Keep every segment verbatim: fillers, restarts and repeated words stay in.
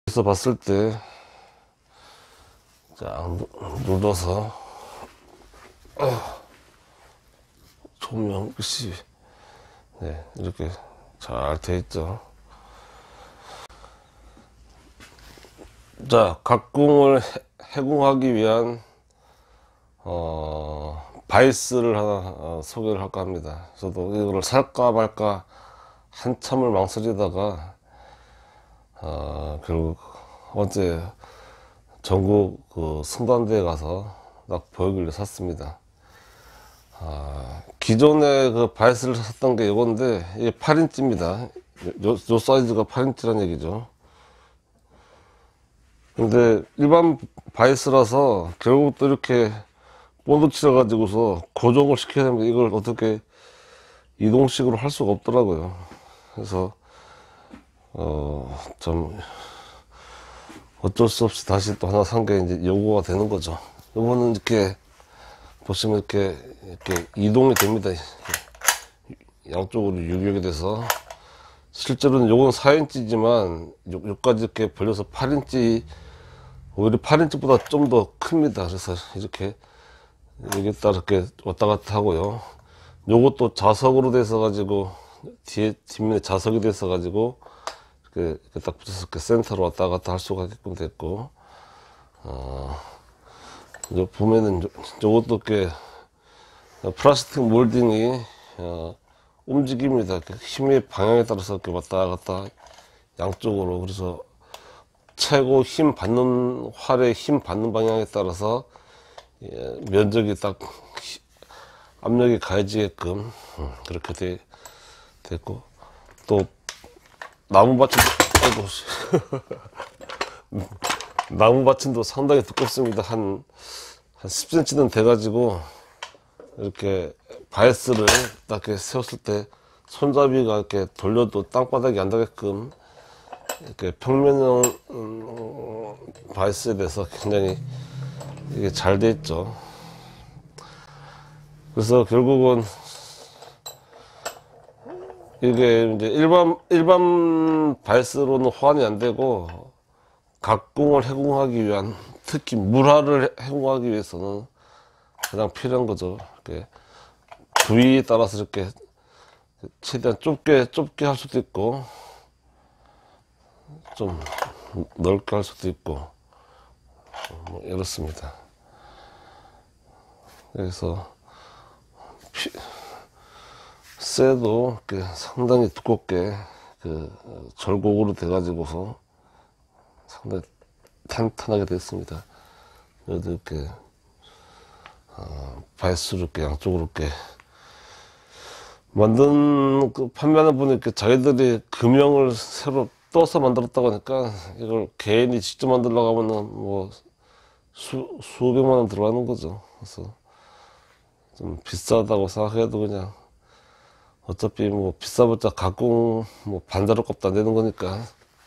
여기서 봤을 때, 자, 눌러서, 조명 끝이, 네, 이렇게 잘 돼 있죠. 자, 각궁을 해궁하기 위한, 어, 바이스를 하나 어, 소개를 할까 합니다. 저도 이거를 살까 말까 한참을 망설이다가, 어, 결국 어제 전국 그 승단대에 가서 딱 보이길래 샀습니다. 아, 기존에 그 바이스를 샀던 게 이건데, 이게 팔 인치입니다. 요, 요 사이즈가 팔 인치란 얘기죠. 근데 일반 바이스라서 결국 또 이렇게 본드 칠해가지고서 고정을 시켜야 되는데 이걸 어떻게 이동식으로 할 수가 없더라고요. 그래서, 어, 좀, 어쩔 수 없이 다시 또 하나 산 게 이제 요거가 되는 거죠. 요거는 이렇게, 보시면 이렇게, 이렇게 이동이 됩니다. 양쪽으로 유격이 돼서. 실제로는 요건 사 인치지만, 요, 요까지 이렇게 벌려서 팔 인치, 오히려 팔 인치보다 좀 더 큽니다. 그래서 이렇게, 여기 따라 이렇게 왔다 갔다 하고요. 요것도 자석으로 돼서 가지고, 뒤에, 뒷면에 자석이 돼서 가지고, 이렇게, 이렇게 딱 붙여서 이렇게 센터로 왔다 갔다 할 수가 있게끔 됐고, 어, 요 보면은, 요, 요것도 이렇게, 플라스틱 몰딩이, 어, 움직입니다. 이렇게 힘의 방향에 따라서 이렇게 왔다 갔다 양쪽으로. 그래서 최고 힘 받는, 활의 힘 받는 방향에 따라서, 예, 면적이 딱, 압력이 가해지게끔, 음, 그렇게 돼, 됐고, 또, 나무 받침도, 아이고, 나무 받침도 상당히 두껍습니다. 한, 한 십 센티미터는 돼가지고, 이렇게 바이스를 딱 이렇게 세웠을 때, 손잡이가 이렇게 돌려도 땅바닥이 안 닿게끔, 이렇게 평면형, 음, 바이스에 대해서 굉장히 이게 잘 돼 있죠. 그래서 결국은, 이게 이제 일반, 일반 바이스로는 호환이 안 되고, 각궁을 해궁하기 위한, 특히 물화를 해궁하기 위해서는 가장 필요한 거죠. 이렇게 부위에 따라서 이렇게 최대한 좁게, 좁게 할 수도 있고, 좀 넓게 할 수도 있고, 뭐 이렇습니다. 그래서, 피, 쇠도 이렇게 상당히 두껍게, 그, 절곡으로 돼가지고서 상당히 탄탄하게 됐습니다. 여기도 이렇게, 어, 바이스로 이렇게 양쪽으로 이렇게 만든, 그 판매하는 분이 이렇게 자기들이 금형을 새로 떠서 만들었다고 하니까 이걸 개인이 직접 만들려고 하면은 뭐 수, 수백만 원 들어가는 거죠. 그래서 좀 비싸다고 생각해도 그냥 어차피 뭐 비싸봤자 가공 뭐 반자로 값도 안 되는 거니까.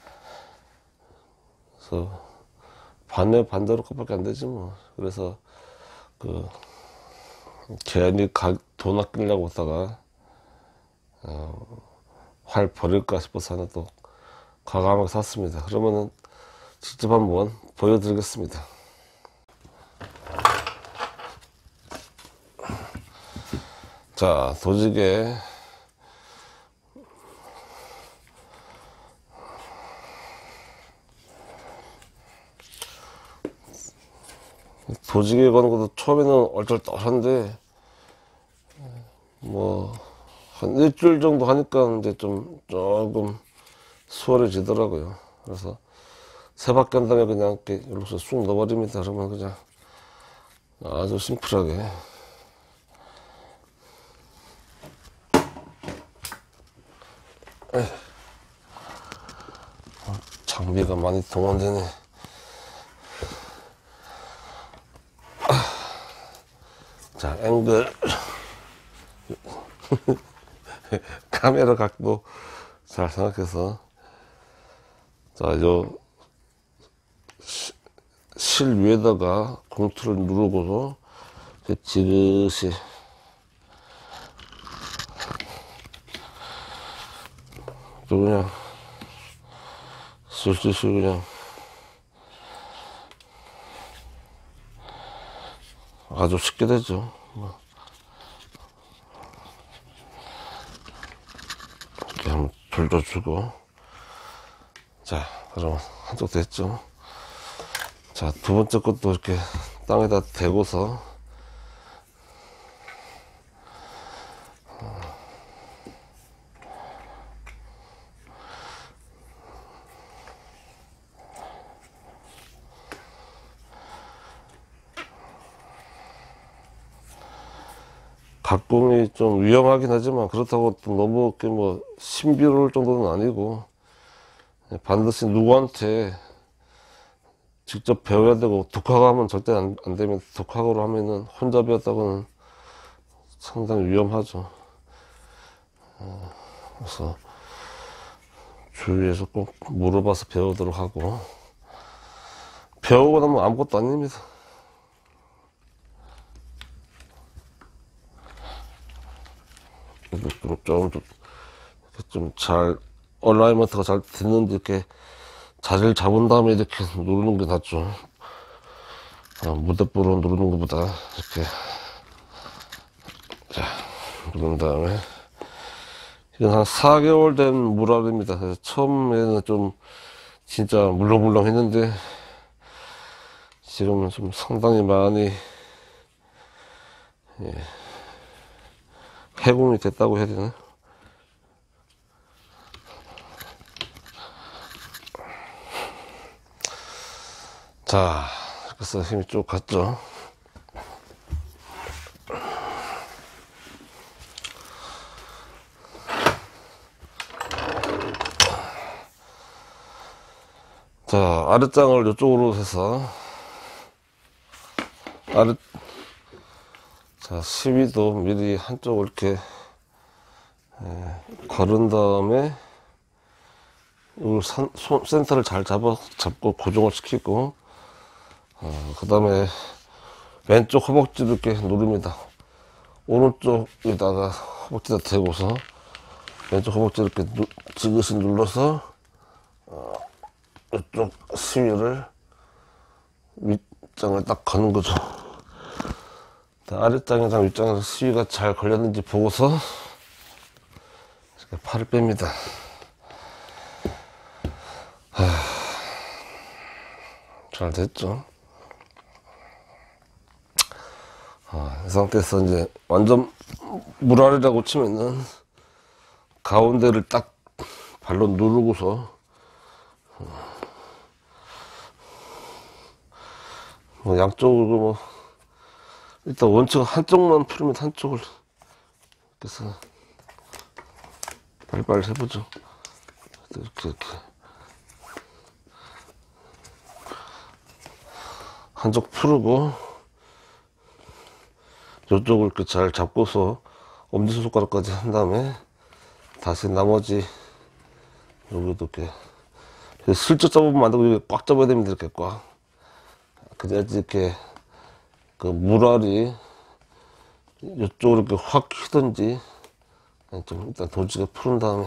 그래서 반에 반자로 값밖에 안 되지 뭐. 그래서 그 괜히 가, 돈 아끼려고 하다가 어, 활 버릴까 싶어서 하나 또 과감하게 샀습니다. 그러면은 직접 한번 보여드리겠습니다. 자, 도지개 도지개 거는 것도 처음에는 얼떨떨한데 뭐 한 일주일 정도 하니까 이제 좀 조금 수월해지더라고요. 그래서 세 바퀴 한 다음에 그냥 이렇게 이렇게 쑥 넣어버립니다. 그러면 그냥 아주 심플하게. 에이. 장비가 많이 동원되네. 자, 앵글. 카메라 각도 잘 생각해서. 자, 요, 시, 실 위에다가 공투를 누르고서 지그시 또 그냥 슬슬슬 그냥 아주 쉽게 되죠. 이렇게 한번 돌려주고. 자, 그럼 한쪽 됐죠. 자, 두 번째 것도 이렇게 땅에다 대고서 가공이 좀 위험하긴 하지만 그렇다고 또 너무 이렇게 뭐 신비로울 정도는 아니고 반드시 누구한테 직접 배워야 되고 독학을 하면 절대 안, 안 되면 독학으로 하면은 혼자 배웠다고는 상당히 위험하죠. 어, 그래서 주위에서 꼭 물어봐서 배우도록 하고, 배우고 나면 아무것도 아닙니다. 좀 잘 얼라이먼트가 잘 됐는데 이렇게 자리를 잡은 다음에 이렇게 누르는 게 낫죠. 아, 무대부로 누르는 것보다 이렇게 자, 누른 다음에. 이건 한 사 개월 된 물알입니다. 그래서 처음에는 좀 진짜 물렁물렁 했는데 지금은 좀 상당히 많이 예, 해공이 됐다고 해야 되나? 자, 그래서 힘이 쭉 갔죠. 자, 아랫장을 이쪽으로 해서 아랫 자, 십이 도 미리 한쪽을 이렇게 예, 걸은 다음에 이 산, 손, 센터를 잘 잡아, 잡고 고정을 시키고 어, 그 다음에 왼쪽 허벅지를 이렇게 누릅니다. 오른쪽에다가 허벅지에다 대고서 왼쪽 허벅지를 이렇게 누, 지그시 눌러서 어, 이쪽 시위를 윗장을 딱 거는 거죠. 아랫장이랑 윗장에서 시위가 잘 걸렸는지 보고서 이렇게 팔을 뺍니다. 하, 잘 됐죠. 아, 이 상태에서 이제 완전 물알이라고 치면은 가운데를 딱 발로 누르고서 뭐 양쪽으로 뭐 일단 원칙은 한쪽만 풀면 한쪽을 그래서 빨리빨리 해보죠. 이렇게 이렇게 한쪽 풀고 이쪽을 이렇게 잘 잡고서 엄지손가락까지 한 다음에 다시 나머지 여기도 이렇게 슬쩍 잡으면 안 되고 여기 꽉 잡아야 됩니다. 이렇게 꽉. 그래야지 이렇게 그 물알이 이쪽으로 이렇게 확 휘든지 좀 일단 도지게 푸른 다음에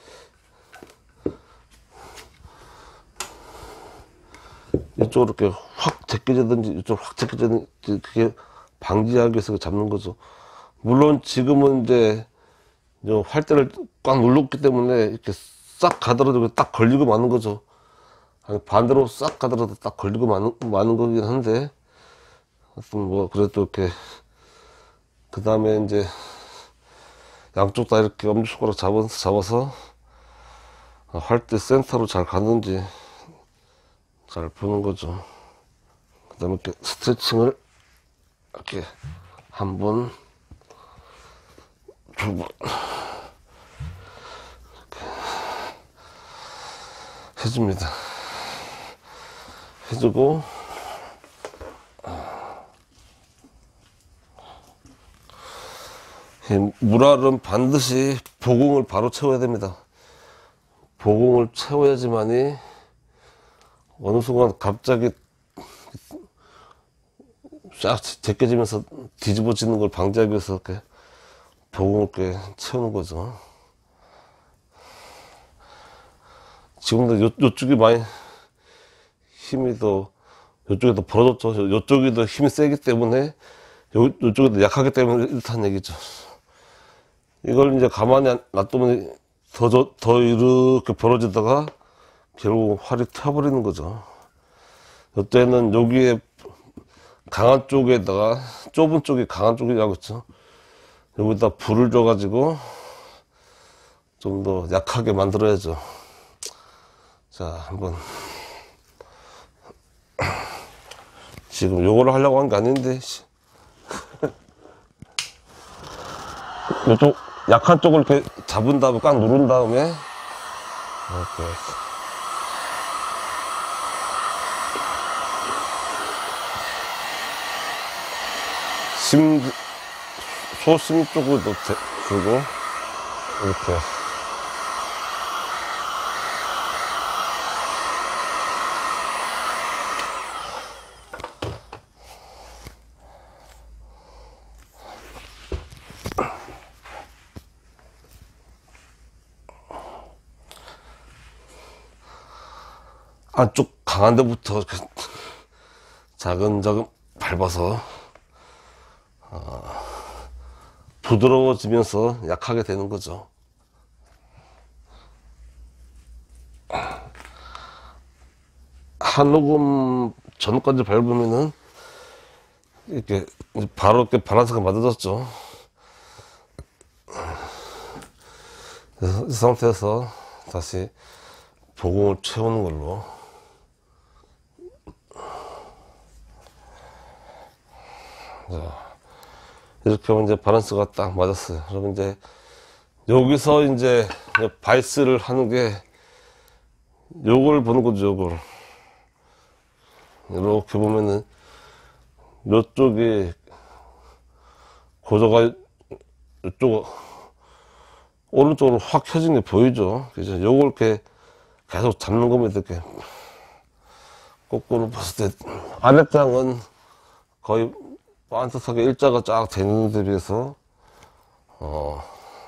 이쪽으로 이렇게 확 제껴지든지 이쪽 확 제껴지든지 그게 방지하기 위해서 잡는 거죠. 물론 지금은 이제 활대를 꽉 눌렀기 때문에 이렇게 싹 가더라도 딱 걸리고 마는 거죠. 아니 반대로 싹 가더라도 딱 걸리고 마는, 마는 거긴 한데 하여튼 뭐 그래도 이렇게 그 다음에 이제 양쪽 다 이렇게 엄지손가락 잡아서, 잡아서 활대 센터로 잘 가는지 잘 보는 거죠. 그 다음에 이렇게 스트레칭을 이렇게 한 번, 두 번 해줍니다. 해주고 물알은 반드시 보공을 바로 채워야 됩니다. 보공을 채워야지만이 어느 순간 갑자기 쫙 제껴지면서 뒤집어지는 걸 방지하기 위해서 이렇게 보공을 이렇게 채우는 거죠. 지금도 요, 요쪽이 많이 힘이 더, 요쪽이 더 벌어졌죠. 요쪽이 더 힘이 세기 때문에 요, 요쪽에도 약하기 때문에 이렇다는 얘기죠. 이걸 이제 가만히 놔두면 더, 더, 더 이렇게 벌어지다가 결국 활이 튀어버리는 거죠. 이때는 여기에 강한 쪽에다가, 좁은 쪽이 강한 쪽이라고 했죠. 여기다 불을 줘가지고 좀 더 약하게 만들어야죠. 자, 한번. 지금 요거를 하려고 한 게 아닌데, 이쪽 약한 쪽을 이렇게 잡은 다음에 꽉 누른 다음에, 이렇게. 심, 소심 쪽으로 주고, 이렇게. 안쪽 강한 데부터 작은 작은 밟아서 어, 부드러워지면서 약하게 되는 거죠. 한 녹음 전까지 밟으면은 이렇게 바로 이렇게 바란스가 맞아졌죠. 그래서 이 상태에서 다시 보공을 채우는 걸로. 자, 이렇게 하면 이제 바란스가 딱 맞았어요. 그럼 이제 여기서 이제 바이스를 하는 게 요걸 보는 거죠. 요걸 이렇게 보면은 요쪽이 고저가 이쪽 오른쪽으로 확 켜진 게 보이죠. 그죠? 요걸 이렇게 계속 잡는 겁니다. 이렇게 거꾸로 봤을 때 아랫장은 거의 반듯하게 일자가 쫙 되는 데 비해서 어,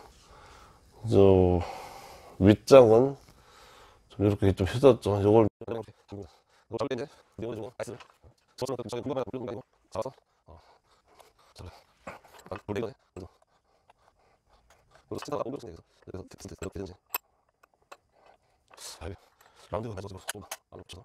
저 윗장은 좀 이렇게 좀 휘졌죠. 요걸 이렇게 이거 잡을 때 이제 내어주고 아이스 저는 저기 공간만 올리는 거 아니고 잡아서 어, 저래 아, 원래 이거네. 그래서 그래서 치다가 옮겨서 그래서 그래서 이렇게 되는지 아이 라운드가 가져가지고 좀 안 붙여서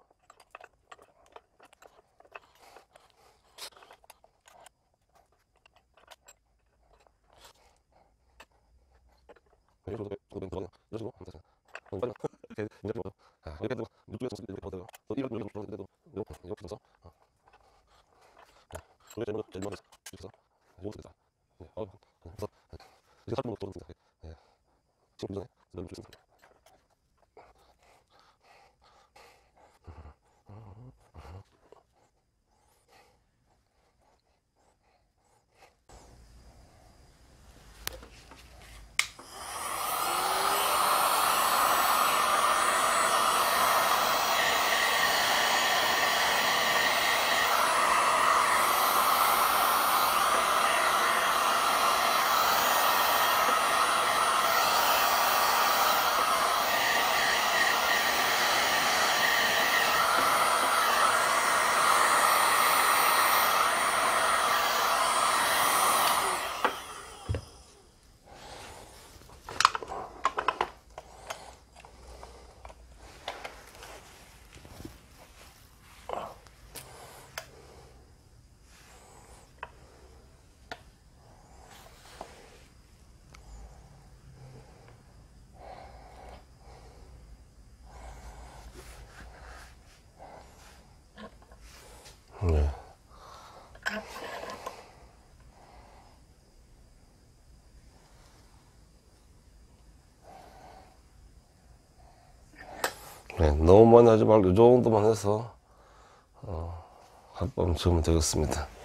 이렇게 이렇게 들어가요. 이러시고 빨리 이렇게 이렇게 보죠. 아, 이렇게 되고 이쪽에 좀 이렇게 보세요. 또 이런 이렇게 보는데도 이렇게 이렇게 돼서 어. 이게 제일 먼저 제일 먼저 이렇게 해서 이렇게 돼서 네, 어, 그래서 이렇게 살짝 먹고 들어오는 생각. 예, 지금 전에 이런 좀 있습니다. 네. 네, 너무 많이 하지 말고 이 정도만 해서 어, 한 번 지으면 되겠습니다.